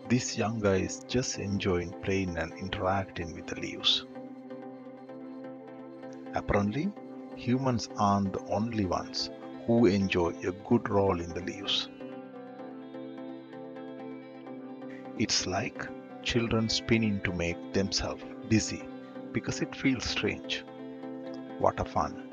This young guy is just enjoying playing and interacting with the leaves. Apparently, humans aren't the only ones who enjoy a good roll in the leaves. It's like children spinning to make themselves dizzy because it feels strange. What a fun!